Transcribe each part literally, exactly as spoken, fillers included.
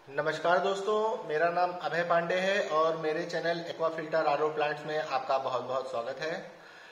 नमस्कार दोस्तों, मेरा नाम अभय पांडे है और मेरे channel aqua filter R O plants में आपका बहुत बहुत स्वागत है।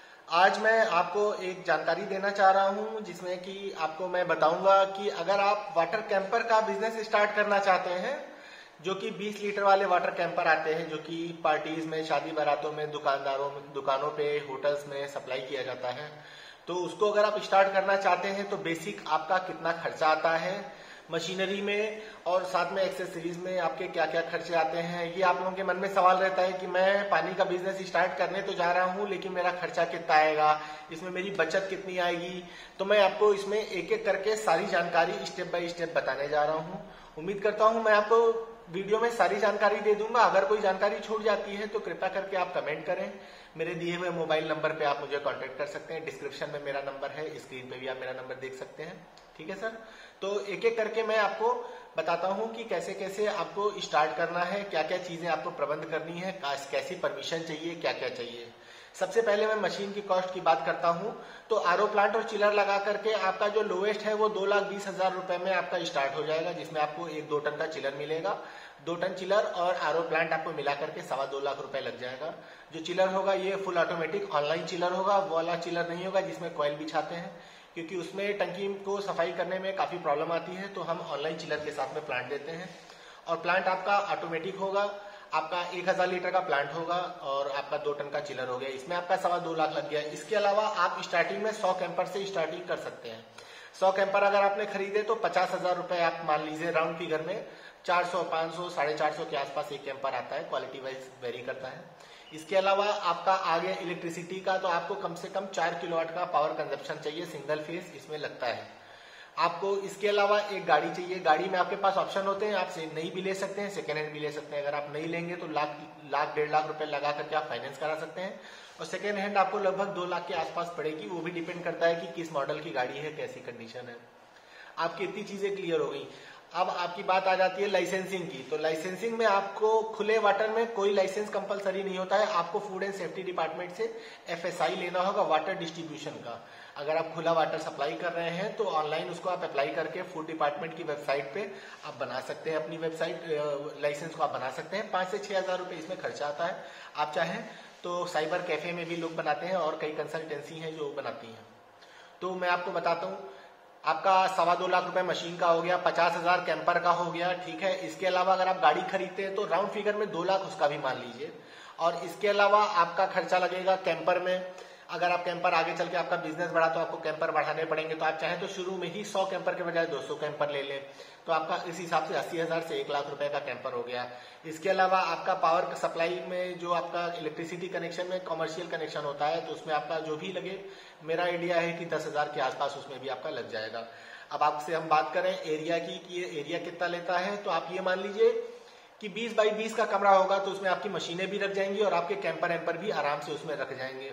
आज मैं आपको एक जानकारी देना चाह रहा हूं जिसमें कि आपको मैं बताऊंगा कि अगर आप वाटर कैंपर का बिजनेस स्टार्ट करना चाहते हैं, जो कि बीस लीटर वाले वाटर कैंपर आते हैं, जो कि पार्टीज में, शादी बारातों में, दुकानदारों में, दुकानों पे, होटल्स में सप्लाई किया जाता है, तो उसको अगर आप स्टार्ट करना चाहते हैं तो बेसिक आपका कितना खर्चा आता है, मशीनरी में और साथ में एक्सेसरीज में आपके क्या क्या खर्चे आते हैं, ये आप लोगों के मन में सवाल रहता है कि मैं पानी का बिजनेस स्टार्ट करने तो जा रहा हूं, लेकिन मेरा खर्चा कितना आएगा, इसमें मेरी बचत कितनी आएगी। तो मैं आपको इसमें एक एक करके सारी जानकारी स्टेप बाय स्टेप बताने जा रहा हूं। उम्मीद करता हूं मैं आपको वीडियो में सारी जानकारी दे दूंगा। अगर कोई जानकारी छूट जाती है तो कृपया करके आप कमेंट करें। मेरे दिए हुए मोबाइल नंबर पे आप मुझे कांटेक्ट कर सकते हैं। डिस्क्रिप्शन में मेरा नंबर है, स्क्रीन पे भी आप मेरा नंबर देख सकते हैं। ठीक है सर, तो एक एक करके मैं आपको बताता हूं कि कैसे कैसे आपको स्टार्ट करना है, क्या क्या चीजें आपको प्रबंध करनी है, कैसी परमिशन चाहिए, क्या क्या चाहिए। सबसे पहले मैं मशीन की कॉस्ट की बात करता हूं तो आरओ प्लांट और चिलर लगा करके आपका जो लोएस्ट है वो दो लाख बीस हजार रुपए में आपका स्टार्ट हो जाएगा, जिसमें आपको एक दो टन का चिलर मिलेगा। दो टन चिलर और आरओ प्लांट आपको मिला करके सवा दो लाख रुपए लग जाएगा। जो चिलर होगा ये फुल ऑटोमेटिक ऑनलाइन चिलर होगा, वो वाला चिलर नहीं होगा जिसमें कॉइल बिछाते हैं, क्योंकि उसमें टंकी को सफाई करने में काफी प्रॉब्लम आती है, तो हम ऑनलाइन चिलर के साथ में प्लांट देते हैं। और प्लांट आपका ऑटोमेटिक होगा, आपका एक हजार लीटर का प्लांट होगा और आपका दो टन का चिलर हो गया, इसमें आपका सवा दो लाख लग गया। इसके अलावा आप स्टार्टिंग में सौ कैंपर से स्टार्टिंग कर सकते हैं। सौ कैंपर अगर आपने खरीदे तो पचास हजार रुपए आप मान लीजिए राउंड फिगर में, चार सौ पांच सौ साढ़े चार सौ के आसपास एक कैंपर आता है, क्वालिटी वाइज वेरी करता है। इसके अलावा आपका आ गया इलेक्ट्रिसिटी का, तो आपको कम से कम चार किलोवाट का पावर कंजप्शन चाहिए, सिंगल फेज इसमें लगता है आपको। इसके अलावा एक गाड़ी चाहिए। गाड़ी में आपके पास ऑप्शन होते हैं, आप नई भी ले सकते हैं, सेकेंड हैंड भी ले सकते हैं। अगर आप नई लेंगे तो लाख लाख डेढ़ लाख रुपए लगा करके आप फाइनेंस करा सकते हैं, और सेकेंड हैंड आपको लगभग दो लाख के आसपास पड़ेगी। वो भी डिपेंड करता है कि किस मॉडल की गाड़ी है, कैसी कंडीशन है। आपकी इतनी चीजें क्लियर हो गई। अब आपकी बात आ जाती है लाइसेंसिंग की। तो लाइसेंसिंग में आपको खुले वाटर में कोई लाइसेंस कंपलसरी नहीं होता है, आपको फूड एंड सेफ्टी डिपार्टमेंट से एफएसआई लेना होगा वाटर डिस्ट्रीब्यूशन का। अगर आप खुला वाटर सप्लाई कर रहे हैं तो ऑनलाइन उसको आप अप्लाई करके फूड डिपार्टमेंट की वेबसाइट पे आप बना सकते हैं, अपनी वेबसाइट लाइसेंस को आप बना सकते हैं। पांच से छह हजार रुपए इसमें खर्चा आता है। आप चाहें तो साइबर कैफे में भी लोग बनाते हैं और कई कंसल्टेंसी हैं जो बनाती हैं। तो मैं आपको बताता हूँ, आपका सवा दो लाख रुपए मशीन का हो गया, पचास हजार कैंपर का हो गया, ठीक है। इसके अलावा अगर आप गाड़ी खरीदते हैं तो राउंड फिगर में दो लाख उसका भी मान लीजिए। और इसके अलावा आपका खर्चा लगेगा कैंपर में। अगर आप कैंपर आगे चल के आपका बिजनेस बढ़ा तो आपको कैंपर बढ़ाने पड़ेंगे, तो आप चाहें तो शुरू में ही सौ कैंपर के बजाय दो सौ कैंपर ले लें, तो आपका इस हिसाब से अस्सी हजार से एक लाख रुपए का कैंपर हो गया। इसके अलावा आपका पावर सप्लाई में जो आपका इलेक्ट्रिसिटी कनेक्शन में कॉमर्शियल कनेक्शन होता है, तो उसमें आपका जो भी लगे, मेरा आइडिया है कि दस हजार के आसपास उसमें भी आपका लग जाएगा। अब आपसे हम बात करें एरिया की कि ये एरिया कितना लेता है, तो आप ये मान लीजिए कि बीस बाई बीस का कमरा होगा, तो उसमें आपकी मशीनें भी रख जाएंगी और आपके कैंपर एम्पर भी आराम से उसमें रख जाएंगे।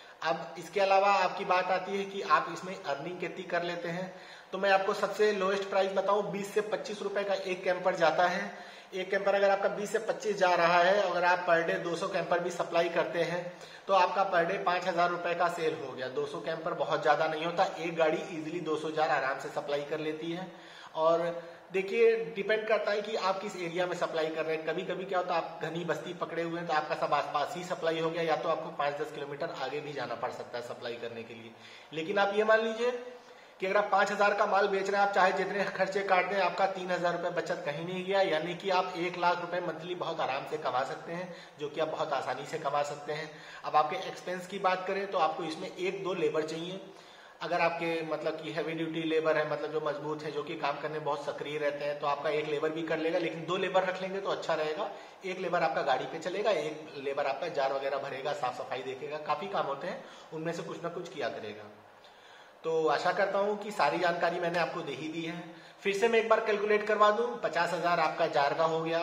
अब इसके अलावा आपकी बात आती है कि आप इसमें अर्निंग कितनी कर लेते हैं, तो मैं आपको सबसे लोएस्ट प्राइस बताऊं, बीस से पच्चीस रुपए का एक कैंपर जाता है। एक कैंपर अगर आपका बीस से पच्चीस जा रहा है, अगर आप पर डे दो सौ कैंपर भी सप्लाई करते हैं तो आपका पर डे पांच हजार रुपए का सेल हो गया। दो सौ कैंपर बहुत ज्यादा नहीं होता, एक गाड़ी इजीली दो सौ जार आराम से सप्लाई कर लेती है। और देखिए, डिपेंड करता है कि आप किस एरिया में सप्लाई कर रहे हैं। कभी कभी क्या होता है, आप घनी बस्ती पकड़े हुए हैं तो आपका सब आसपास ही सप्लाई हो गया, या तो आपको पांच दस किलोमीटर आगे भी जाना पड़ सकता है सप्लाई करने के लिए। लेकिन आप ये मान लीजिए कि अगर आप पांच हजार का माल बेच रहे हैं, आप चाहे जितने खर्चे काट दें, आपका तीन हजार रुपए बचत कहीं नहीं गया, यानी कि आप एक लाख रुपए मंथली बहुत आराम से कमा सकते हैं, जो कि आप बहुत आसानी से कमा सकते हैं। अब आपके एक्सपेंस की बात करें तो आपको इसमें एक दो लेबर चाहिए। अगर आपके मतलब कि हैवी ड्यूटी लेबर है, मतलब जो मजबूत है, जो कि काम करने में बहुत सक्रिय रहते हैं, तो आपका एक लेबर भी कर लेगा, लेकिन दो लेबर रख लेंगे तो अच्छा रहेगा। एक लेबर आपका गाड़ी पे चलेगा, एक लेबर आपका जार वगैरह भरेगा, साफ सफाई देखेगा, काफी काम होते हैं, उनमें से कुछ ना कुछ किया करेगा। तो आशा करता हूं कि सारी जानकारी मैंने आपको दे ही दी है। फिर से मैं एक बार कैलकुलेट करवा दूं, पचास हजार आपका जार का हो गया,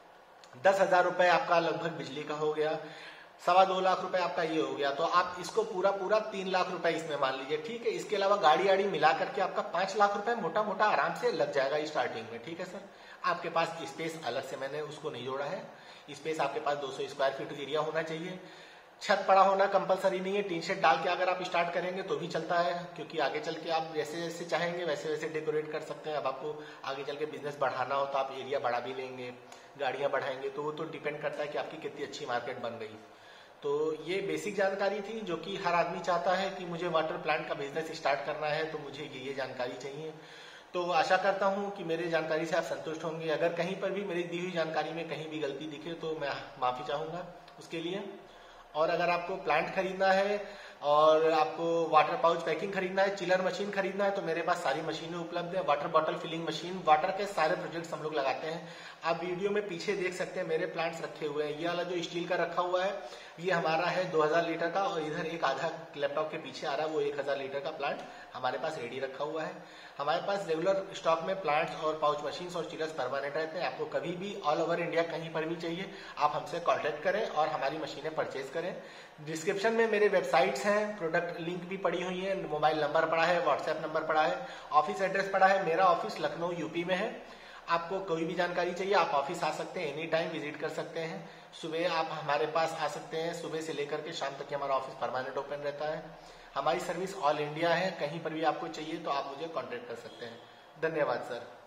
दस हजार रुपए आपका लगभग बिजली का हो गया, सवा दो लाख रुपए आपका ये हो गया। तो आप इसको पूरा पूरा तीन लाख रुपए इसमें मान लीजिए, ठीक है। इसके अलावा गाड़ी आड़ी मिला करके आपका पांच लाख रुपए मोटा मोटा आराम से लग जाएगा स्टार्टिंग में, ठीक है सर। आपके पास स्पेस अलग से मैंने उसको नहीं जोड़ा है, स्पेस आपके पास दो सौ स्क्वायर फीट एरिया होना चाहिए। छत पड़ा होना कंपलसरी नहीं है, टीन शेड डाल के अगर आप स्टार्ट करेंगे तो भी चलता है, क्योंकि आगे चल के आप जैसे जैसे चाहेंगे वैसे वैसे डेकोरेट कर सकते हैं। अब आपको आगे चल के बिजनेस बढ़ाना हो तो आप एरिया बढ़ा भी लेंगे, गाड़ियां बढ़ाएंगे, तो वो तो डिपेंड करता है कि आपकी कितनी अच्छी मार्केट बन गई। तो ये बेसिक जानकारी थी जो कि हर आदमी चाहता है कि मुझे वाटर प्लांट का बिजनेस स्टार्ट करना है तो मुझे ये ये जानकारी चाहिए। तो आशा करता हूँ कि मेरे जानकारी से आप संतुष्ट होंगे। अगर कहीं पर भी मेरी दी हुई जानकारी में कहीं भी गलती दिखे तो मैं माफी चाहूंगा उसके लिए। और अगर आपको प्लांट खरीदना है और आपको वाटर पाउच पैकिंग खरीदना है, चिलर मशीन खरीदना है, तो मेरे पास सारी मशीनें उपलब्ध है। Water bottle filling machine, water के सारे प्रोजेक्ट्स हम लोग लगाते हैं। आप वीडियो में पीछे देख सकते हैं मेरे प्लांट्स रखे हुए हैं। ये वाला जो स्टील का रखा हुआ है ये हमारा है दो हज़ार लीटर का, और इधर एक आधा लैपटॉप के पीछे आ रहा है वो एक हज़ार लीटर का प्लांट हमारे पास रेडी रखा हुआ है। हमारे पास रेगुलर स्टॉक में प्लांट्स और पाउच मशीन्स और चिलर्स परमानेंट रहते हैं। आपको कभी भी ऑल ओवर इंडिया कहीं पर भी चाहिए आप हमसे कांटेक्ट करें और हमारी मशीनें परचेज करें। डिस्क्रिप्शन में मेरे वेबसाइट्स हैं, प्रोडक्ट लिंक भी पड़ी हुई है, मोबाइल नंबर पड़ा है, व्हाट्सएप नंबर पड़ा है, ऑफिस एड्रेस पड़ा है। मेरा ऑफिस लखनऊ यूपी में है। आपको कोई भी जानकारी चाहिए आप ऑफिस आ सकते हैं, एनी टाइम विजिट कर सकते हैं। सुबह आप हमारे पास आ सकते हैं, सुबह से लेकर के शाम तक के हमारा ऑफिस परमानेंट ओपन रहता है। हमारी सर्विस ऑल इंडिया है, कहीं पर भी आपको चाहिए तो आप मुझे कांटेक्ट कर सकते हैं। धन्यवाद सर।